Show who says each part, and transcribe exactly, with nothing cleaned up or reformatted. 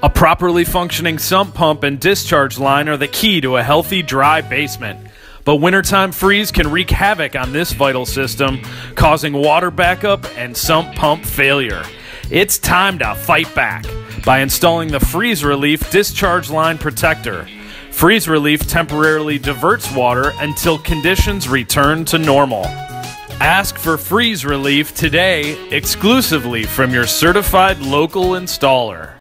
Speaker 1: A properly functioning sump pump and discharge line are the key to a healthy, dry basement. But wintertime freeze can wreak havoc on this vital system, causing water backup and sump pump failure. It's time to fight back by installing the Freeze Relief Discharge Line Protector. Freeze Relief temporarily diverts water until conditions return to normal. Ask for Freeze Relief today exclusively from your certified local installer.